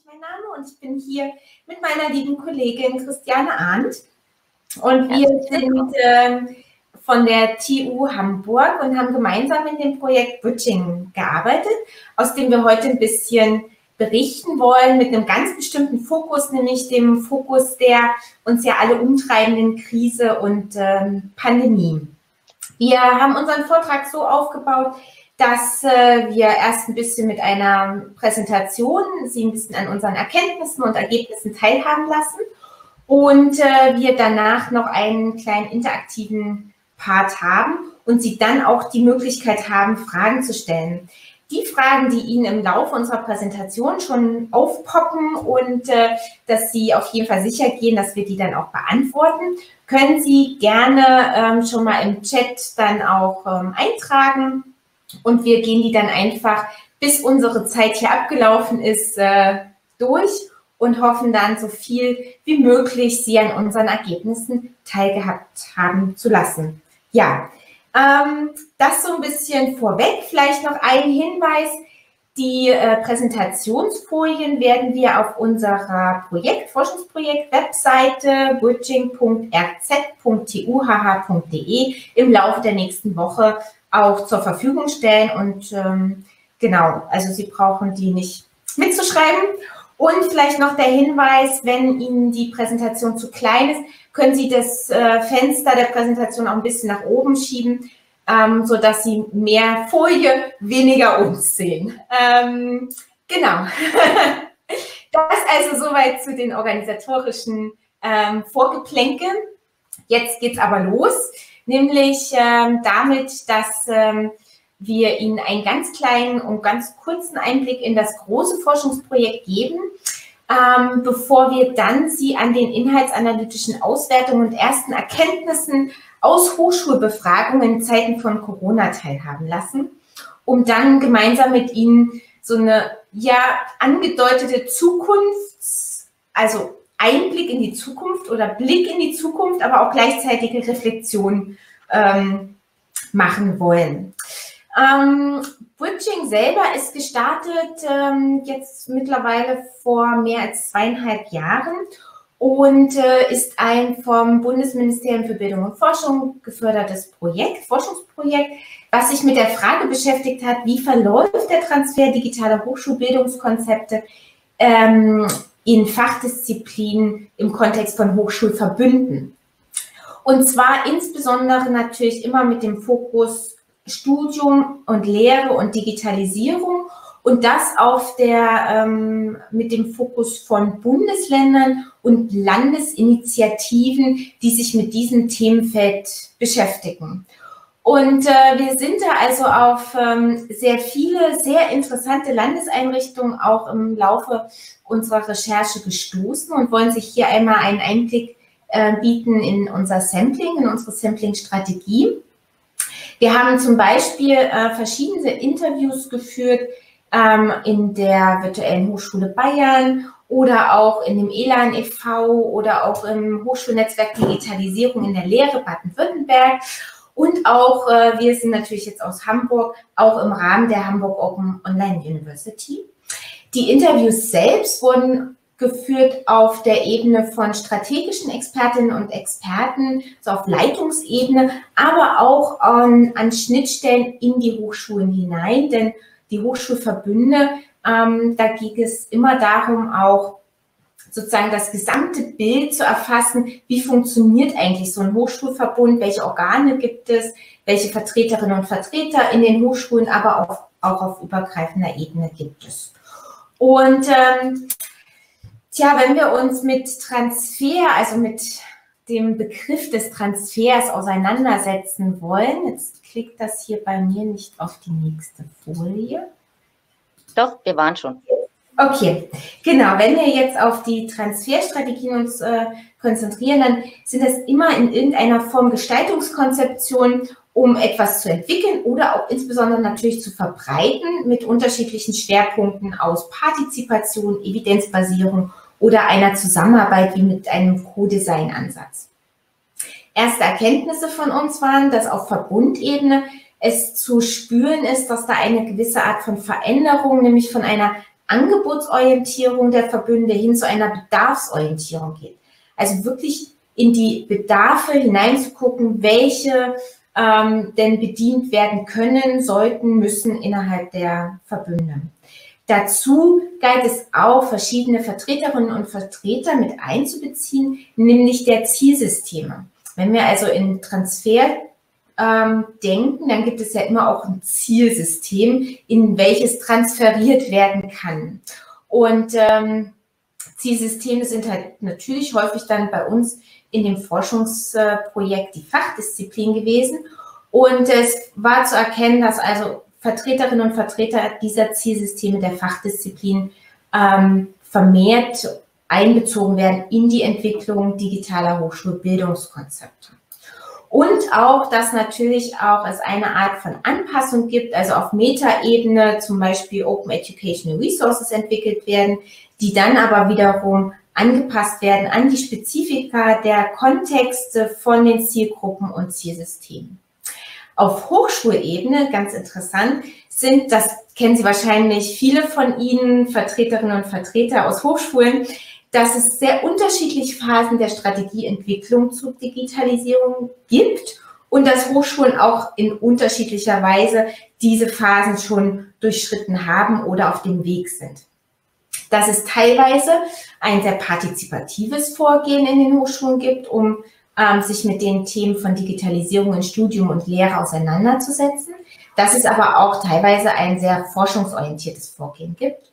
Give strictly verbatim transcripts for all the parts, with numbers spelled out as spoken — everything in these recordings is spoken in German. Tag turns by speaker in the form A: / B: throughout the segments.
A: mein Name und ich bin hier mit meiner lieben Kollegin Christiane Arndt. Und wir sind äh, von der T U Hamburg und haben gemeinsam in dem Projekt Bridging gearbeitet, aus dem wir heute ein bisschen berichten wollen mit einem ganz bestimmten Fokus, nämlich dem Fokus der uns ja alle umtreibenden Krise und ähm, Pandemie. Wir haben unseren Vortrag so aufgebaut, dass äh, wir erst ein bisschen mit einer Präsentation Sie ein bisschen an unseren Erkenntnissen und Ergebnissen teilhaben lassen und äh, wir danach noch einen kleinen interaktiven Part haben und Sie dann auch die Möglichkeit haben, Fragen zu stellen. Die Fragen, die Ihnen im Laufe unserer Präsentation schon aufpoppen und äh, dass Sie auf jeden Fall sicher gehen, dass wir die dann auch beantworten, können Sie gerne ähm, schon mal im Chat dann auch ähm, eintragen und wir gehen die dann einfach, bis unsere Zeit hier abgelaufen ist, äh, durch und hoffen dann so viel wie möglich Sie an unseren Ergebnissen teilgehabt haben zu lassen. Ja. Ähm, das so ein bisschen vorweg, vielleicht noch ein Hinweis, die äh, Präsentationsfolien werden wir auf unserer Projekt, Forschungsprojekt-Webseite bridging punkt r z punkt t u h h punkt d e im Laufe der nächsten Woche auch zur Verfügung stellen und ähm, genau, also Sie brauchen die nicht mitzuschreiben. Und vielleicht noch der Hinweis, wenn Ihnen die Präsentation zu klein ist, können Sie das äh, Fenster der Präsentation auch ein bisschen nach oben schieben, ähm, sodass Sie mehr Folie, weniger uns sehen. Ähm, genau. Das also soweit zu den organisatorischen ähm, Vorgeplänkeln. Jetzt geht es aber los, nämlich ähm, damit, dass ähm, wir Ihnen einen ganz kleinen und ganz kurzen Einblick in das große Forschungsprojekt geben, ähm, bevor wir dann Sie an den inhaltsanalytischen Auswertungen und ersten Erkenntnissen aus Hochschulbefragungen in Zeiten von Corona teilhaben lassen, um dann gemeinsam mit Ihnen so eine ja angedeutete Zukunfts-, also Einblick in die Zukunft oder Blick in die Zukunft, aber auch gleichzeitige Reflexion ähm, machen wollen. Ähm, Bridging selber ist gestartet ähm, jetzt mittlerweile vor mehr als zweieinhalb Jahren und äh, ist ein vom Bundesministerium für Bildung und Forschung gefördertes Projekt, Forschungsprojekt, was sich mit der Frage beschäftigt hat, wie verläuft der Transfer digitaler Hochschulbildungskonzepte ähm, in Fachdisziplinen im Kontext von Hochschulverbünden. Und zwar insbesondere natürlich immer mit dem Fokus Studium und Lehre und Digitalisierung und das auf der, ähm, mit dem Fokus von Bundesländern und Landesinitiativen, die sich mit diesem Themenfeld beschäftigen. Und äh, wir sind da also auf ähm, sehr viele, sehr interessante Landeseinrichtungen auch im Laufe unserer Recherche gestoßen und wollen sich hier einmal einen Einblick äh, bieten in unser Sampling, in unsere Sampling-Strategie. Wir haben zum Beispiel äh, verschiedene Interviews geführt ähm, in der Virtuellen Hochschule Bayern oder auch in dem ELAN e V oder auch im Hochschulnetzwerk Digitalisierung in der Lehre Baden-Württemberg und auch, äh, wir sind natürlich jetzt aus Hamburg, auch im Rahmen der Hamburg Open Online University. Die Interviews selbst wurden geführt auf der Ebene von strategischen Expertinnen und Experten, so auf Leitungsebene, aber auch an, an Schnittstellen in die Hochschulen hinein, denn die Hochschulverbünde, ähm, da ging es immer darum, auch sozusagen das gesamte Bild zu erfassen, wie funktioniert eigentlich so ein Hochschulverbund, welche Organe gibt es, welche Vertreterinnen und Vertreter in den Hochschulen, aber auch, auch auf übergreifender Ebene gibt es. Und ähm, Tja, wenn wir uns mit Transfer, also mit dem Begriff des Transfers auseinandersetzen wollen, jetzt klickt das hier bei mir nicht auf die nächste Folie.
B: Doch, wir waren schon.
A: Okay, genau. Wenn wir jetzt auf die Transferstrategien uns äh, konzentrieren, dann sind das immer in irgendeiner Form Gestaltungskonzeptionen, um etwas zu entwickeln oder auch insbesondere natürlich zu verbreiten mit unterschiedlichen Schwerpunkten aus Partizipation, Evidenzbasierung oder einer Zusammenarbeit wie mit einem Co-Design-Ansatz. Erste Erkenntnisse von uns waren, dass auf Verbundebene es zu spüren ist, dass da eine gewisse Art von Veränderung, nämlich von einer Angebotsorientierung der Verbünde hin zu einer Bedarfsorientierung geht. Also wirklich in die Bedarfe hineinzugucken, welche ähm, denn bedient werden können, sollten, müssen innerhalb der Verbünde. Dazu galt es auch, verschiedene Vertreterinnen und Vertreter mit einzubeziehen, nämlich der Zielsysteme. Wenn wir also in Transfer ähm, denken, dann gibt es ja immer auch ein Zielsystem, in welches transferiert werden kann. Und ähm, Zielsysteme sind halt natürlich häufig dann bei uns in dem Forschungsprojekt die Fachdisziplin gewesen. Und es war zu erkennen, dass also Vertreterinnen und Vertreter dieser Zielsysteme der Fachdisziplin ähm, vermehrt einbezogen werden in die Entwicklung digitaler Hochschulbildungskonzepte. Und auch, dass natürlich auch es eine Art von Anpassung gibt, also auf Metaebene zum Beispiel Open Educational Resources entwickelt werden, die dann aber wiederum angepasst werden an die Spezifika der Kontexte von den Zielgruppen und Zielsystemen. Auf Hochschulebene, ganz interessant, sind, das kennen Sie wahrscheinlich viele von Ihnen, Vertreterinnen und Vertreter aus Hochschulen, dass es sehr unterschiedliche Phasen der Strategieentwicklung zur Digitalisierung gibt und dass Hochschulen auch in unterschiedlicher Weise diese Phasen schon durchschritten haben oder auf dem Weg sind. Dass es teilweise ein sehr partizipatives Vorgehen in den Hochschulen gibt, um ähm, sich mit den Themen von Digitalisierung in Studium und Lehre auseinanderzusetzen. Dass es aber auch teilweise ein sehr forschungsorientiertes Vorgehen gibt.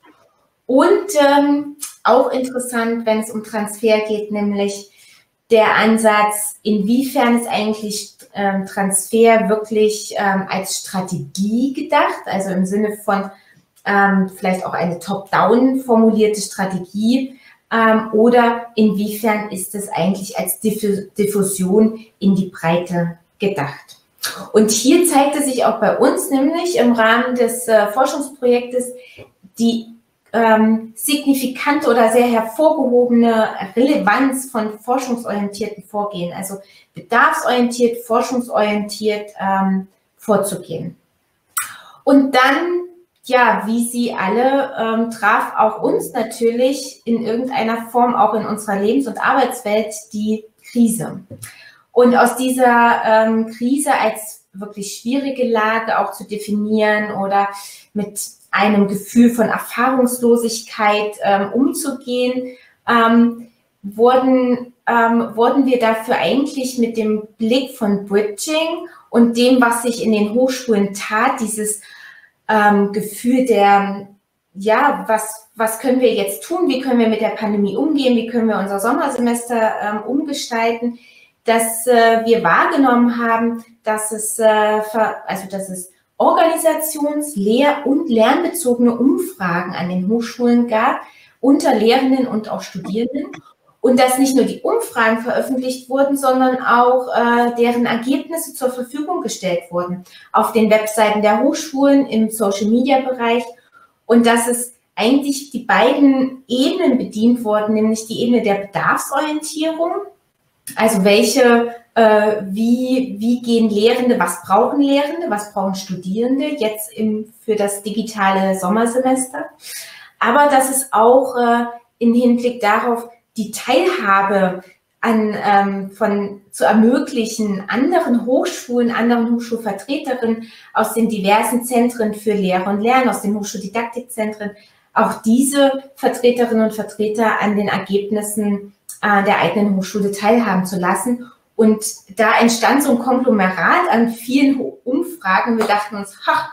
A: Und ähm, auch interessant, wenn es um Transfer geht, nämlich der Ansatz, inwiefern ist eigentlich ähm, Transfer wirklich ähm, als Strategie gedacht, also im Sinne von ähm, vielleicht auch eine top-down formulierte Strategie, ähm, oder inwiefern ist es eigentlich als Diffusion in die Breite gedacht. Und hier zeigte sich auch bei uns nämlich im Rahmen des äh, Forschungsprojektes die ähm, signifikante oder sehr hervorgehobene Relevanz von forschungsorientierten Vorgehen, also bedarfsorientiert, forschungsorientiert ähm, vorzugehen. Und dann, ja, wie Sie alle, ähm, traf auch uns natürlich in irgendeiner Form auch in unserer Lebens- und Arbeitswelt die Krise. Und aus dieser ähm, Krise als wirklich schwierige Lage auch zu definieren oder mit einem Gefühl von Erfahrungslosigkeit ähm, umzugehen, ähm, wurden, ähm, wurden wir dafür eigentlich mit dem Blick von Bridging und dem, was sich in den Hochschulen tat, dieses ähm, Gefühl der, ja, was, was können wir jetzt tun, wie können wir mit der Pandemie umgehen, wie können wir unser Sommersemester ähm, umgestalten, dass äh, wir wahrgenommen haben, dass es, äh, also dass es Organisations-, Lehr- und lernbezogene Umfragen an den Hochschulen gab, unter Lehrenden und auch Studierenden. Und dass nicht nur die Umfragen veröffentlicht wurden, sondern auch äh, deren Ergebnisse zur Verfügung gestellt wurden auf den Webseiten der Hochschulen, im Social-Media-Bereich. Und dass es eigentlich die beiden Ebenen bedient wurden, nämlich die Ebene der Bedarfsorientierung, also welche, äh, wie, wie gehen Lehrende, was brauchen Lehrende, was brauchen Studierende jetzt im, für das digitale Sommersemester. Aber dass es auch äh, im Hinblick darauf, die Teilhabe an, ähm, von, zu ermöglichen, anderen Hochschulen, anderen Hochschulvertreterinnen aus den diversen Zentren für Lehre und Lernen, aus den Hochschuldidaktikzentren, auch diese Vertreterinnen und Vertreter an den Ergebnissen äh, der eigenen Hochschule teilhaben zu lassen. Und da entstand so ein Konglomerat an vielen Umfragen. Wir dachten uns, ha,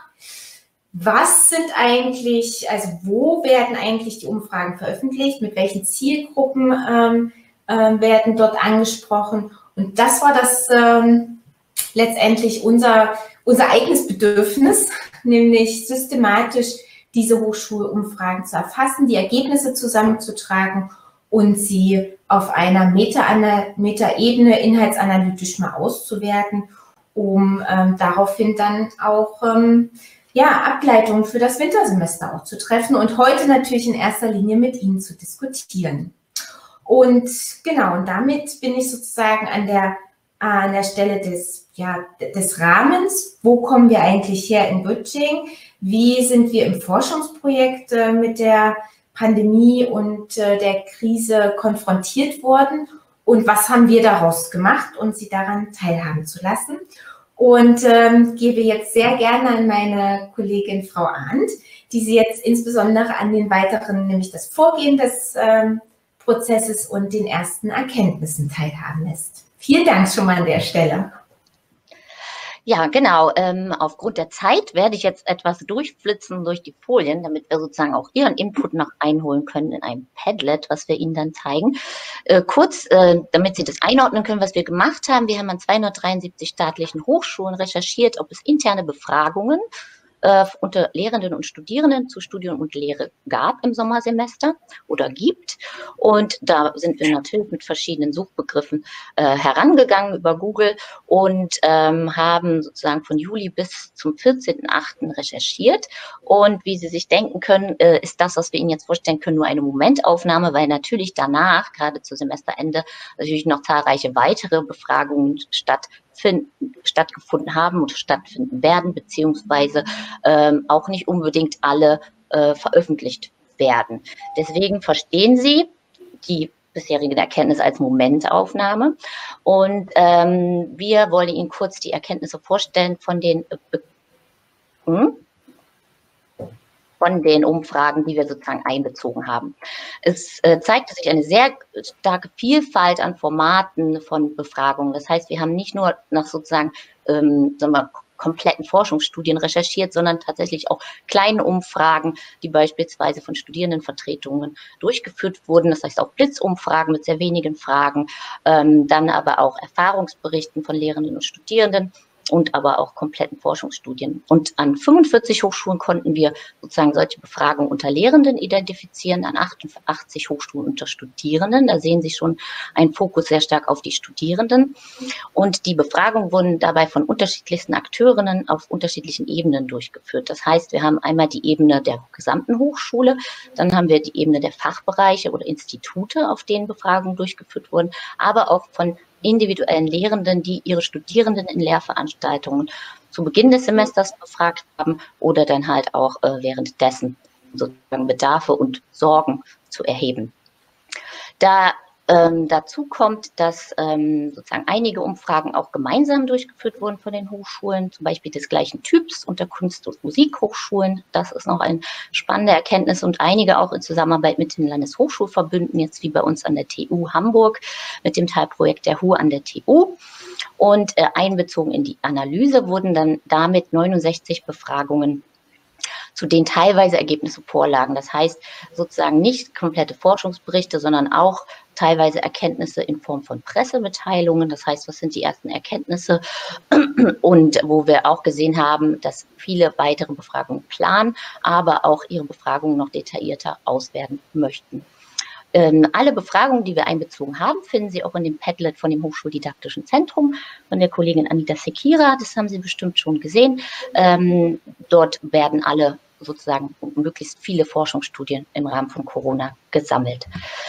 A: was sind eigentlich, also wo werden eigentlich die Umfragen veröffentlicht, mit welchen Zielgruppen ähm, äh, werden dort angesprochen? Und das war das ähm, letztendlich unser, unser eigenes Bedürfnis, nämlich systematisch diese Hochschulumfragen zu erfassen, die Ergebnisse zusammenzutragen und sie auf einer Meta-Ebene, Meta inhaltsanalytisch mal auszuwerten, um ähm, daraufhin dann auch ähm, ja, Ableitungen für das Wintersemester auch zu treffen und heute natürlich in erster Linie mit Ihnen zu diskutieren. Und genau, und damit bin ich sozusagen an der an der Stelle des, ja, des Rahmens. Wo kommen wir eigentlich her in Bütching? Wie sind wir im Forschungsprojekt äh, mit der Pandemie und äh, der Krise konfrontiert worden? Und was haben wir daraus gemacht, um Sie daran teilhaben zu lassen? Und ähm, gebe jetzt sehr gerne an meine Kollegin Frau Arndt, die Sie jetzt insbesondere an den weiteren, nämlich das Vorgehen des ähm, Prozesses und den ersten Erkenntnissen teilhaben lässt. Vielen Dank schon mal an der Stelle.
B: Ja, genau. Ähm, aufgrund der Zeit werde ich jetzt etwas durchflitzen durch die Folien, damit wir sozusagen auch Ihren Input noch einholen können in einem Padlet, was wir Ihnen dann zeigen. Äh, kurz, äh, damit Sie das einordnen können, was wir gemacht haben. Wir haben an zweihundertdreiundsiebzig staatlichen Hochschulen recherchiert, ob es interne Befragungen äh, unter Lehrenden und Studierenden zu Studium und Lehre gab im Sommersemester oder gibt. Und da sind wir natürlich mit verschiedenen Suchbegriffen äh, herangegangen über Google und ähm, haben sozusagen von Juli bis zum vierzehnten achten recherchiert. Und wie Sie sich denken können, äh, ist das, was wir Ihnen jetzt vorstellen können, nur eine Momentaufnahme, weil natürlich danach, gerade zu Semesterende, natürlich noch zahlreiche weitere Befragungen stattfinden. Finden, stattgefunden haben und stattfinden werden, beziehungsweise ähm, auch nicht unbedingt alle äh, veröffentlicht werden. Deswegen verstehen Sie die bisherigen Erkenntnisse als Momentaufnahme. Und ähm, wir wollen Ihnen kurz die Erkenntnisse vorstellen von den äh, hm? von den Umfragen, die wir sozusagen einbezogen haben. Es äh, zeigte sich eine sehr starke Vielfalt an Formaten von Befragungen. Das heißt, wir haben nicht nur nach sozusagen ähm, sagen wir, kompletten Forschungsstudien recherchiert, sondern tatsächlich auch kleine Umfragen, die beispielsweise von Studierendenvertretungen durchgeführt wurden. Das heißt auch Blitzumfragen mit sehr wenigen Fragen, ähm, dann aber auch Erfahrungsberichten von Lehrenden und Studierenden und aber auch kompletten Forschungsstudien. Und an fünfundvierzig Hochschulen konnten wir sozusagen solche Befragungen unter Lehrenden identifizieren, an achtundachtzig Hochschulen unter Studierenden. Da sehen Sie schon einen Fokus sehr stark auf die Studierenden. Und die Befragungen wurden dabei von unterschiedlichsten Akteurinnen auf unterschiedlichen Ebenen durchgeführt. Das heißt, wir haben einmal die Ebene der gesamten Hochschule, dann haben wir die Ebene der Fachbereiche oder Institute, auf denen Befragungen durchgeführt wurden, aber auch von individuellen Lehrenden, die ihre Studierenden in Lehrveranstaltungen zu Beginn des Semesters befragt haben oder dann halt auch äh, währenddessen sozusagen Bedarfe und Sorgen zu erheben. Da ähm, dazu kommt, dass ähm, sozusagen einige Umfragen auch gemeinsam durchgeführt wurden von den Hochschulen, zum Beispiel des gleichen Typs unter Kunst- und Musikhochschulen. Das ist noch eine spannende Erkenntnis und einige auch in Zusammenarbeit mit den Landeshochschulverbünden, jetzt wie bei uns an der T U Hamburg mit dem Teilprojekt der H U an der T U. Und äh, einbezogen in die Analyse wurden dann damit neunundsechzig Befragungen, zu denen teilweise Ergebnisse vorlagen. Das heißt sozusagen nicht komplette Forschungsberichte, sondern auch teilweise Erkenntnisse in Form von Pressemitteilungen. Das heißt, was sind die ersten Erkenntnisse? Und wo wir auch gesehen haben, dass viele weitere Befragungen planen, aber auch ihre Befragungen noch detaillierter auswerten möchten. Ähm, alle Befragungen, die wir einbezogen haben, finden Sie auch in dem Padlet von dem Hochschuldidaktischen Zentrum von der Kollegin Anita Sekira. Das haben Sie bestimmt schon gesehen. Ähm, dort werden alle sozusagen möglichst viele Forschungsstudien im Rahmen von Corona gesammelt.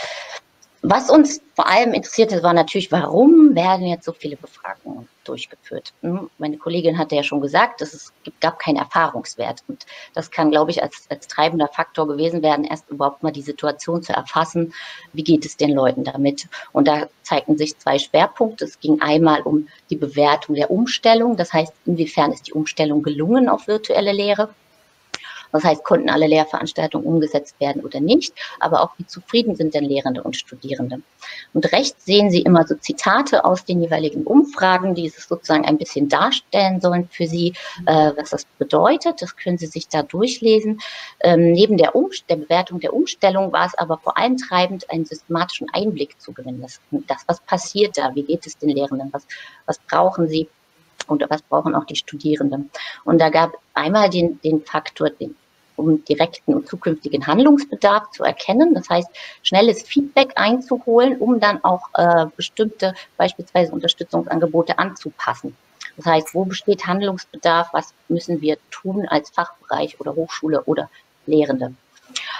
B: Was uns vor allem interessierte, war natürlich, warum werden jetzt so viele Befragungen durchgeführt? Meine Kollegin hatte ja schon gesagt, dass es gab keinen Erfahrungswert. Und das kann, glaube ich, als, als treibender Faktor gewesen werden, erst überhaupt mal die Situation zu erfassen. Wie geht es den Leuten damit? Und da zeigten sich zwei Schwerpunkte. Es ging einmal um die Bewertung der Umstellung. Das heißt, inwiefern ist die Umstellung gelungen auf virtuelle Lehre? Das heißt, konnten alle Lehrveranstaltungen umgesetzt werden oder nicht, aber auch wie zufrieden sind denn Lehrende und Studierende. Und rechts sehen Sie immer so Zitate aus den jeweiligen Umfragen, die es sozusagen ein bisschen darstellen sollen für Sie, äh, was das bedeutet. Das können Sie sich da durchlesen. Ähm, neben der, der Bewertung der Umstellung war es aber vor allem treibend, einen systematischen Einblick zu gewinnen. Das, das was passiert da? Wie geht es den Lehrenden? Was, was brauchen sie? Und was brauchen auch die Studierenden? Und da gab einmal den, den Faktor, den um direkten und zukünftigen Handlungsbedarf zu erkennen. Das heißt, schnelles Feedback einzuholen, um dann auch äh, bestimmte, beispielsweise Unterstützungsangebote anzupassen. Das heißt, wo besteht Handlungsbedarf? Was müssen wir tun als Fachbereich oder Hochschule oder Lehrende?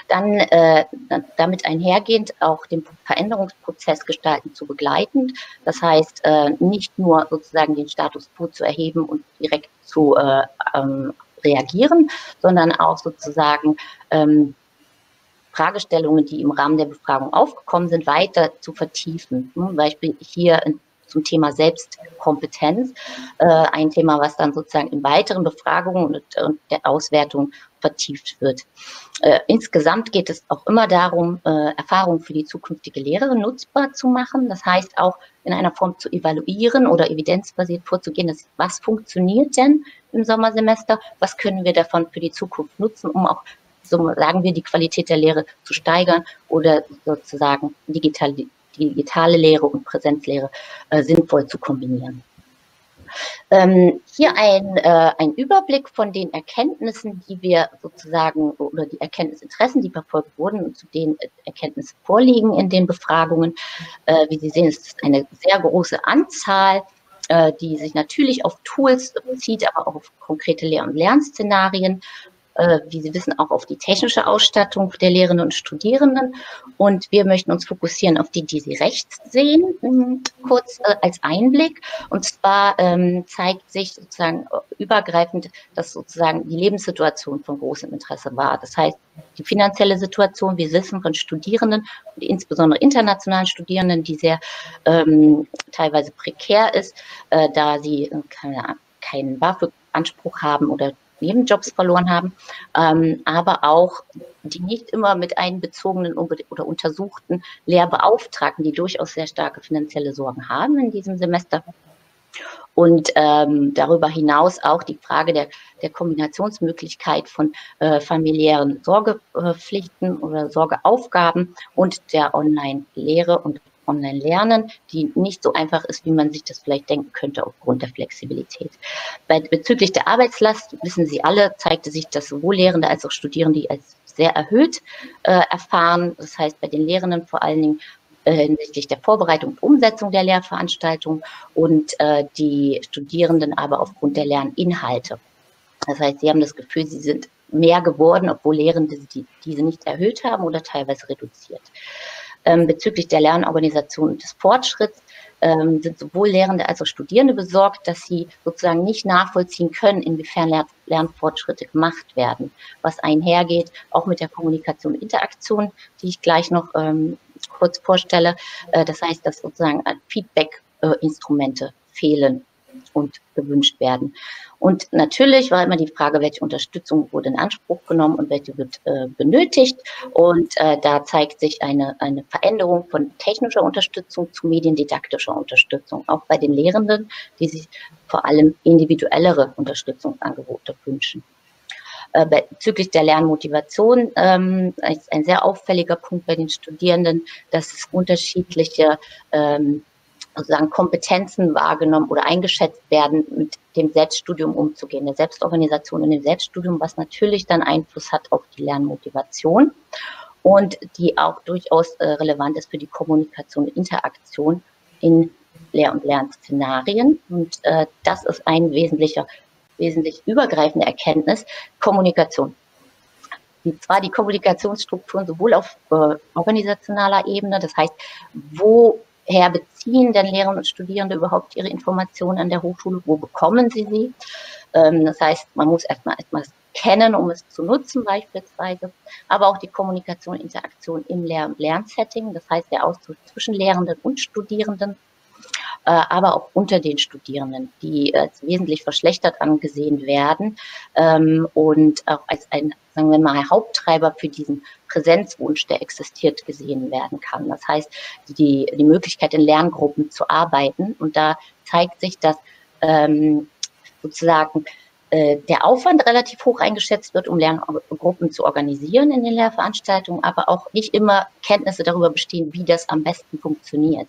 B: Dann äh, damit einhergehend auch den Veränderungsprozess gestalten zu begleiten. Das heißt, äh, nicht nur sozusagen den Status quo zu erheben und direkt zu äh, ähm, reagieren, sondern auch sozusagen ähm, Fragestellungen, die im Rahmen der Befragung aufgekommen sind, weiter zu vertiefen. Zum Beispiel hier zum Thema Selbstkompetenz, äh, ein Thema, was dann sozusagen in weiteren Befragungen und, und der Auswertung vertieft wird. Äh, insgesamt geht es auch immer darum, äh, Erfahrungen für die zukünftige Lehrerin nutzbar zu machen. Das heißt auch in einer Form zu evaluieren oder evidenzbasiert vorzugehen, dass, was funktioniert denn im Sommersemester, was können wir davon für die Zukunft nutzen, um auch, so sagen wir, die Qualität der Lehre zu steigern oder sozusagen digital, digitale Lehre und Präsenzlehre äh, sinnvoll zu kombinieren. Ähm, hier ein, äh, ein Überblick von den Erkenntnissen, die wir sozusagen, oder die Erkenntnisinteressen, die verfolgt wurden und zu denen Erkenntnisse vorliegen in den Befragungen. Äh, wie Sie sehen, ist es eine sehr große Anzahl, äh, die sich natürlich auf Tools bezieht, aber auch auf konkrete Lehr- und Lernszenarien. Wie Sie wissen, auch auf die technische Ausstattung der Lehrenden und Studierenden. Und wir möchten uns fokussieren auf die, die Sie rechts sehen, kurz äh, als Einblick. Und zwar ähm, zeigt sich sozusagen übergreifend, dass sozusagen die Lebenssituation von großem Interesse war. Das heißt, die finanzielle Situation, wir wissen von Studierenden, und insbesondere internationalen Studierenden, die sehr ähm, teilweise prekär ist, äh, da sie keine, keinen BAföG-Anspruch haben oder Nebenjobs verloren haben, ähm, aber auch die nicht immer mit einbezogenen oder untersuchten Lehrbeauftragten, die durchaus sehr starke finanzielle Sorgen haben in diesem Semester. Und ähm, darüber hinaus auch die Frage der, der Kombinationsmöglichkeit von äh, familiären Sorgepflichten oder Sorgeaufgaben und der Online-Lehre und Online-Lernen, die nicht so einfach ist, wie man sich das vielleicht denken könnte aufgrund der Flexibilität. Bei, bezüglich der Arbeitslast, wissen Sie alle, zeigte sich, dass sowohl Lehrende als auch Studierende die als sehr erhöht äh, erfahren. Das heißt, bei den Lehrenden vor allen Dingen äh, hinsichtlich der Vorbereitung und Umsetzung der Lehrveranstaltung und äh, die Studierenden aber aufgrund der Lerninhalte. Das heißt, sie haben das Gefühl, sie sind mehr geworden, obwohl Lehrende die, diese nicht erhöht haben oder teilweise reduziert. Ähm, bezüglich der Lernorganisation und des Fortschritts ähm, sind sowohl Lehrende als auch Studierende besorgt, dass sie sozusagen nicht nachvollziehen können, inwiefern Lern Lernfortschritte gemacht werden, was einhergeht, auch mit der Kommunikation und Interaktion, die ich gleich noch ähm, kurz vorstelle. Äh, das heißt, dass sozusagen Feedback-Instrumente äh, fehlen und gewünscht werden. Und natürlich war immer die Frage, welche Unterstützung wurde in Anspruch genommen und welche wird äh, benötigt. Und äh, da zeigt sich eine, eine Veränderung von technischer Unterstützung zu mediendidaktischer Unterstützung, auch bei den Lehrenden, die sich vor allem individuellere Unterstützungsangebote wünschen. Äh, bezüglich der Lernmotivation ähm, ist ein sehr auffälliger Punkt bei den Studierenden, dass es unterschiedliche ähm, sozusagen Kompetenzen wahrgenommen oder eingeschätzt werden, mit dem Selbststudium umzugehen, der Selbstorganisation in dem Selbststudium, was natürlich dann Einfluss hat auf die Lernmotivation und die auch durchaus äh, relevant ist für die Kommunikation und Interaktion in Lehr- und Lernszenarien. Und äh, das ist ein wesentlicher, wesentlich übergreifende Erkenntnis, Kommunikation. Und zwar die Kommunikationsstrukturen sowohl auf äh, organisationaler Ebene, das heißt, wo Woher beziehen denn Lehrende und Studierende überhaupt ihre Informationen an der Hochschule? Wo bekommen sie sie? Ähm, das heißt, man muss erstmal etwas kennen, um es zu nutzen beispielsweise, aber auch die Kommunikation, Interaktion im Lehr- und Lernsetting, das heißt der Austausch zwischen Lehrenden und Studierenden, äh, aber auch unter den Studierenden, die als wesentlich verschlechtert angesehen werden ähm, und auch als ein, sagen wir mal, Haupttreiber für diesen Präsenzwunsch, der existiert, gesehen werden kann. Das heißt, die, die Möglichkeit in Lerngruppen zu arbeiten. Und da zeigt sich, dass ähm, sozusagen äh, der Aufwand relativ hoch eingeschätzt wird, um Lerngruppen zu organisieren in den Lehrveranstaltungen, aber auch nicht immer Kenntnisse darüber bestehen, wie das am besten funktioniert.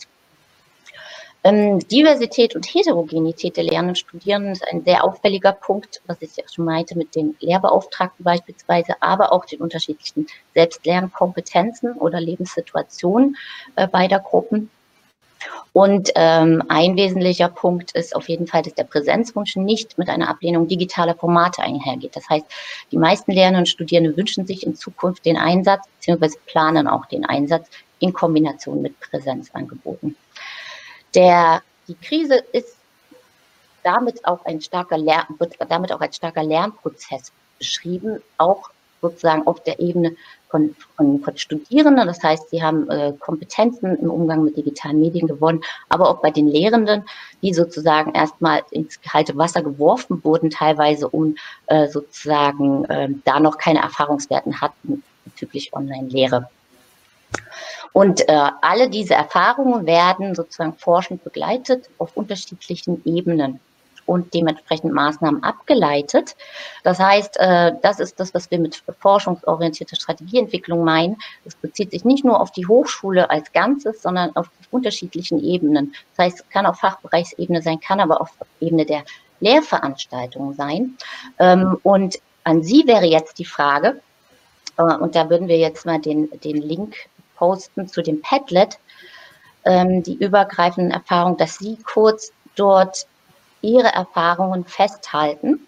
B: Ähm, Diversität und Heterogenität der Lernenden und Studierenden ist ein sehr auffälliger Punkt, was ich ja schon meinte mit den Lehrbeauftragten beispielsweise, aber auch den unterschiedlichen Selbstlernkompetenzen oder Lebenssituationen äh, beider Gruppen. Und ähm, ein wesentlicher Punkt ist auf jeden Fall, dass der Präsenzwunsch nicht mit einer Ablehnung digitaler Formate einhergeht. Das heißt, die meisten Lehrende und Studierende wünschen sich in Zukunft den Einsatz bzw. planen auch den Einsatz in Kombination mit Präsenzangeboten. Der, die Krise ist damit auch ein starker Lern, wird damit auch als starker Lernprozess beschrieben, auch sozusagen auf der Ebene von, von, von Studierenden. Das heißt, sie haben äh, Kompetenzen im Umgang mit digitalen Medien gewonnen, aber auch bei den Lehrenden, die sozusagen erstmal ins kalte Wasser geworfen wurden, teilweise um äh, sozusagen äh, da noch keine Erfahrungswerten hatten bezüglich Online-Lehre. Und äh, alle diese Erfahrungen werden sozusagen forschend begleitet auf unterschiedlichen Ebenen und dementsprechend Maßnahmen abgeleitet. Das heißt, äh, das ist das, was wir mit forschungsorientierter Strategieentwicklung meinen. Es bezieht sich nicht nur auf die Hochschule als Ganzes, sondern auf die unterschiedlichen Ebenen. Das heißt, es kann auf Fachbereichsebene sein, kann aber auch auf Ebene der Lehrveranstaltungen sein. Ähm, und an Sie wäre jetzt die Frage, äh, und da würden wir jetzt mal den, den Link posten zu dem Padlet, ähm, die übergreifenden Erfahrungen, dass Sie kurz dort Ihre Erfahrungen festhalten.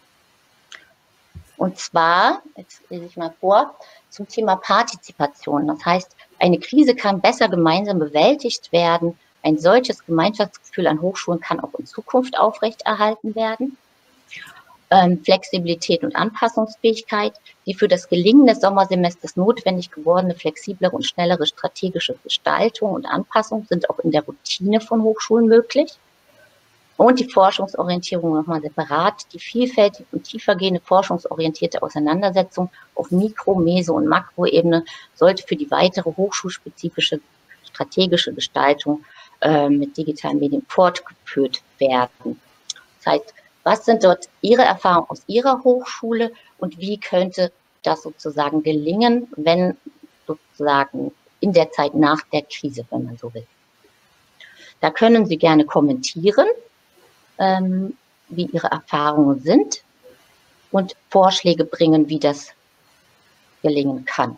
B: Und zwar, jetzt lese ich mal vor, zum Thema Partizipation. Das heißt, eine Krise kann besser gemeinsam bewältigt werden. Ein solches Gemeinschaftsgefühl an Hochschulen kann auch in Zukunft aufrechterhalten werden. Ähm, Flexibilität und Anpassungsfähigkeit, die für das Gelingen des Sommersemesters notwendig gewordene flexiblere und schnellere strategische Gestaltung und Anpassung sind auch in der Routine von Hochschulen möglich. Und die Forschungsorientierung nochmal separat, die vielfältig und tiefergehende forschungsorientierte Auseinandersetzung auf Mikro-, Meso- und Makroebene sollte für die weitere hochschulspezifische strategische Gestaltung äh, mit digitalen Medien fortgeführt werden. Das heißt, was sind dort Ihre Erfahrungen aus Ihrer Hochschule und wie könnte das sozusagen gelingen, wenn sozusagen in der Zeit nach der Krise, wenn man so will. Da können Sie gerne kommentieren, ähm, wie Ihre Erfahrungen sind und Vorschläge bringen, wie das gelingen kann.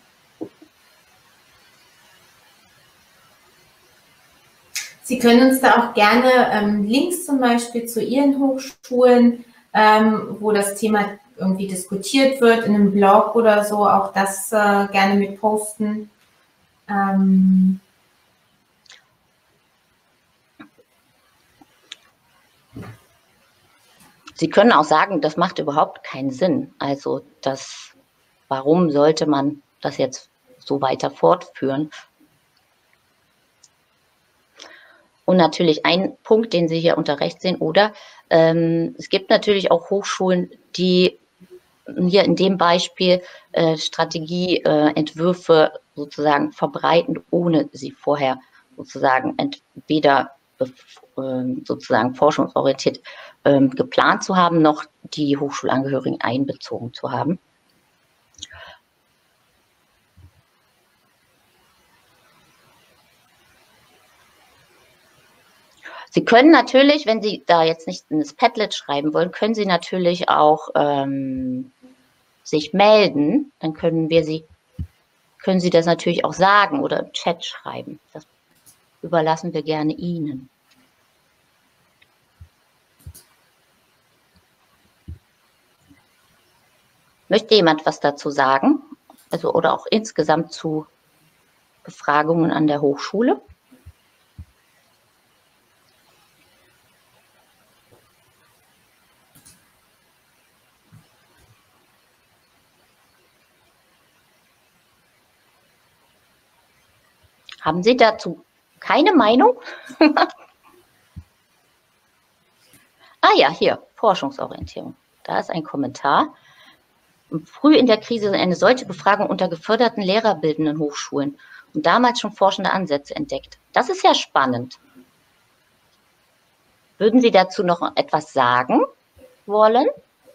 A: Sie können uns da auch gerne ähm, Links zum Beispiel zu Ihren Hochschulen, ähm, wo das Thema irgendwie diskutiert wird, in einem Blog oder so, auch das äh, gerne mit posten. Ähm
B: Sie können auch sagen, das macht überhaupt keinen Sinn. Also das, warum sollte man das jetzt so weiter fortführen? Und natürlich ein Punkt, den Sie hier unter rechts sehen, oder ähm, es gibt natürlich auch Hochschulen, die hier in dem Beispiel äh, Strategieentwürfe äh, sozusagen verbreiten, ohne sie vorher sozusagen entweder äh, sozusagen forschungsorientiert äh, geplant zu haben, noch die Hochschulangehörigen einbezogen zu haben. Sie können natürlich, wenn Sie da jetzt nicht in das Padlet schreiben wollen, können Sie natürlich auch ähm, sich melden. Dann können wir Sie, können Sie das natürlich auch sagen oder im Chat schreiben. Das überlassen wir gerne Ihnen. Möchte jemand was dazu sagen? Also oder auch insgesamt zu Befragungen an der Hochschule? Haben Sie dazu keine Meinung? Ah ja, hier, Forschungsorientierung. Da ist ein Kommentar. Früh in der Krise eine solche Befragung unter geförderten lehrerbildenden Hochschulen und damals schon forschende Ansätze entdeckt. Das ist ja spannend. Würden Sie dazu noch etwas sagen wollen?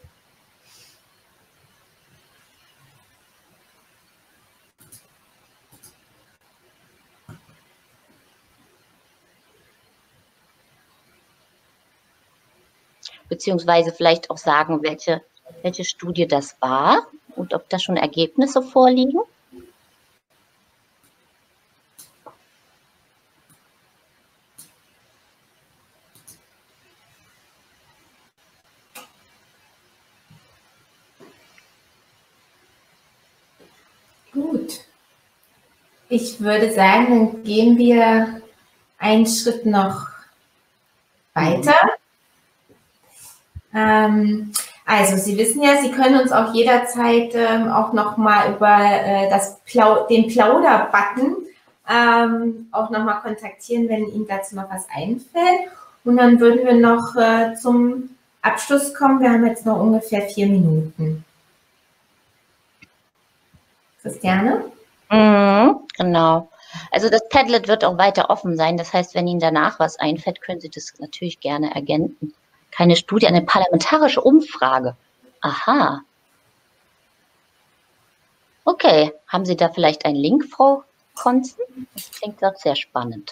B: Beziehungsweise vielleicht auch sagen, welche, welche Studie das war und ob da schon Ergebnisse vorliegen?
A: Gut. Ich würde sagen, dann gehen wir einen Schritt noch weiter. Ähm, also, Sie wissen ja, Sie können uns auch jederzeit ähm, auch nochmal über äh, das Plau den Plauder-Button ähm, auch nochmal kontaktieren, wenn Ihnen dazu noch was einfällt. Und dann würden wir noch äh, zum Abschluss kommen. Wir haben jetzt noch ungefähr vier Minuten. Christiane?
B: Mhm, genau. Also das Padlet wird auch weiter offen sein. Das heißt, wenn Ihnen danach was einfällt, können Sie das natürlich gerne ergänzen. Keine Studie, eine parlamentarische Umfrage. Aha. Okay, haben Sie da vielleicht einen Link, Frau Konzen? Das klingt doch sehr spannend.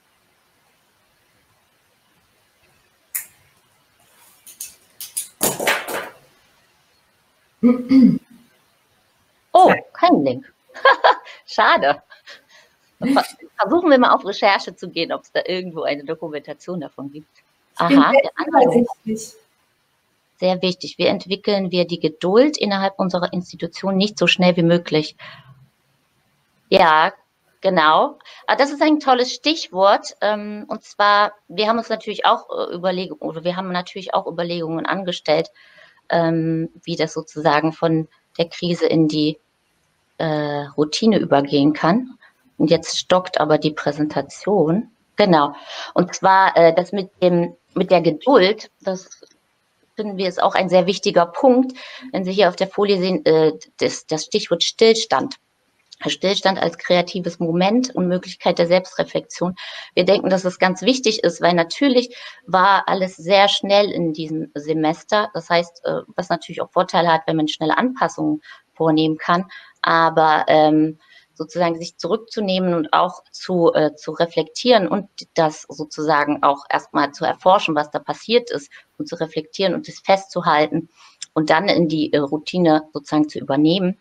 B: Oh, kein Link. Schade. Versuchen wir mal auf Recherche zu gehen, ob es da irgendwo eine Dokumentation davon gibt. Aha, der andere. Sehr wichtig. Wie entwickeln wir die Geduld innerhalb unserer Institution nicht so schnell wie möglich? Ja, genau. Aber das ist ein tolles Stichwort. Und zwar, wir haben uns natürlich auch Überlegungen, oder wir haben natürlich auch Überlegungen angestellt, wie das sozusagen von der Krise in die äh, Routine übergehen kann. Und jetzt stockt aber die Präsentation. Genau. Und zwar äh, das mit dem mit der Geduld, das finden wir ist auch ein sehr wichtiger Punkt. Wenn Sie hier auf der Folie sehen, äh, das, das Stichwort Stillstand. Stillstand als kreatives Moment und Möglichkeit der Selbstreflexion. Wir denken, dass es ganz wichtig ist, weil natürlich war alles sehr schnell in diesem Semester. Das heißt, was natürlich auch Vorteile hat, wenn man schnelle Anpassungen vornehmen kann. Aber ähm, sozusagen sich zurückzunehmen und auch zu, äh, zu reflektieren und das sozusagen auch erstmal zu erforschen, was da passiert ist und zu reflektieren und das festzuhalten und dann in die äh, Routine sozusagen zu übernehmen.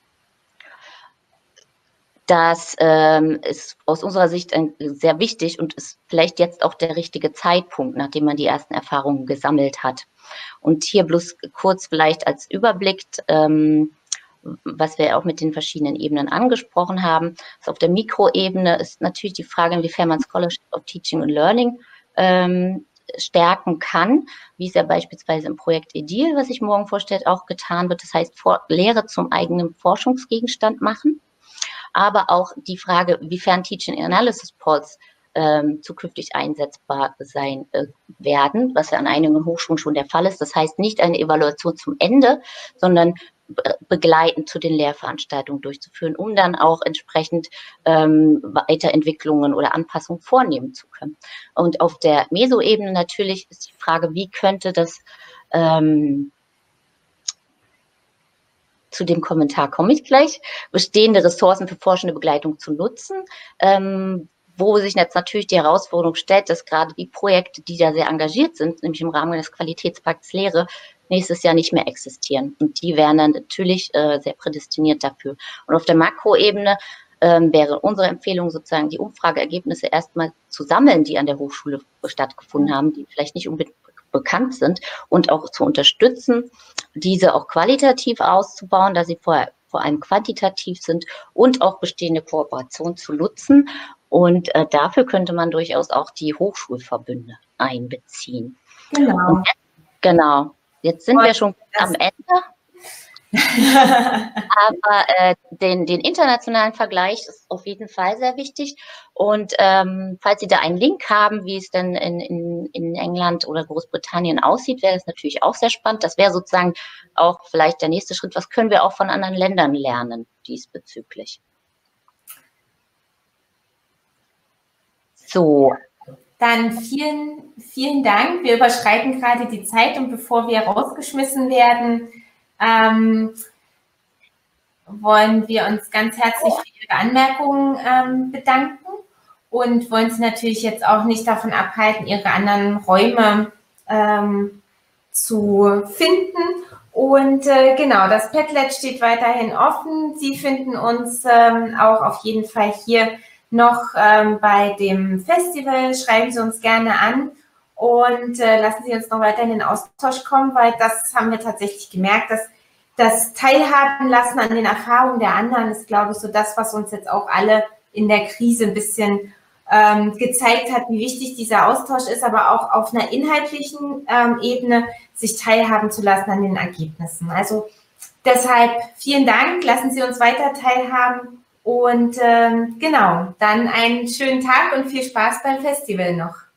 B: Das ähm, ist aus unserer Sicht ein, sehr wichtig und ist vielleicht jetzt auch der richtige Zeitpunkt, nachdem man die ersten Erfahrungen gesammelt hat. Und hier bloß kurz vielleicht als Überblick, ähm, was wir auch mit den verschiedenen Ebenen angesprochen haben. Also auf der Mikroebene ist natürlich die Frage, inwiefern man Scholarship of Teaching and Learning ähm, stärken kann, wie es ja beispielsweise im Projekt EDIL, was ich morgen vorstelle, auch getan wird. Das heißt, vor, Lehre zum eigenen Forschungsgegenstand machen. Aber auch die Frage, wiefern Teaching Analysis Polls ähm, zukünftig einsetzbar sein äh, werden, was ja an einigen Hochschulen schon der Fall ist. Das heißt nicht eine Evaluation zum Ende, sondern be begleitend zu den Lehrveranstaltungen durchzuführen, um dann auch entsprechend ähm, Weiterentwicklungen oder Anpassungen vornehmen zu können. Und auf der Meso-Ebene natürlich ist die Frage, wie könnte das ähm, zu dem Kommentar komme ich gleich, bestehende Ressourcen für forschende Begleitung zu nutzen, ähm, wo sich jetzt natürlich die Herausforderung stellt, dass gerade die Projekte, die da sehr engagiert sind, nämlich im Rahmen des Qualitätspakts Lehre, nächstes Jahr nicht mehr existieren. Und die wären dann natürlich äh, sehr prädestiniert dafür. Und auf der Makroebene ähm, wäre unsere Empfehlung sozusagen, die Umfrageergebnisse erstmal zu sammeln, die an der Hochschule stattgefunden haben, die vielleicht nicht unbedingt bekannt sind und auch zu unterstützen, diese auch qualitativ auszubauen, da sie vorher vor allem quantitativ sind und auch bestehende Kooperationen zu nutzen. Und äh, dafür könnte man durchaus auch die Hochschulverbünde einbeziehen.
A: Genau.
B: Und, genau. Jetzt sind und wir schon am Ende. Aber äh, den, den internationalen Vergleich ist auf jeden Fall sehr wichtig. Und ähm, falls Sie da einen Link haben, wie es denn in, in, in England oder Großbritannien aussieht, wäre das natürlich auch sehr spannend. Das wäre sozusagen auch vielleicht der nächste Schritt. Was können wir auch von anderen Ländern lernen diesbezüglich? So.
A: Dann vielen, vielen Dank. Wir überschreiten gerade die Zeit und bevor wir rausgeschmissen werden, Ähm, wollen wir uns ganz herzlich für Ihre Anmerkungen ähm, bedanken und wollen Sie natürlich jetzt auch nicht davon abhalten, Ihre anderen Räume ähm, zu finden. Und äh, genau, das Padlet steht weiterhin offen. Sie finden uns ähm, auch auf jeden Fall hier noch ähm, bei dem Festival. Schreiben Sie uns gerne an. Und äh, lassen Sie uns noch weiter in den Austausch kommen, weil das haben wir tatsächlich gemerkt, dass das Teilhaben lassen an den Erfahrungen der anderen ist, glaube ich, so das, was uns jetzt auch alle in der Krise ein bisschen ähm, gezeigt hat, wie wichtig dieser Austausch ist, aber auch auf einer inhaltlichen ähm, Ebene sich teilhaben zu lassen an den Ergebnissen. Also deshalb vielen Dank, lassen Sie uns weiter teilhaben und ähm, genau, dann einen schönen Tag und viel Spaß beim Festival noch.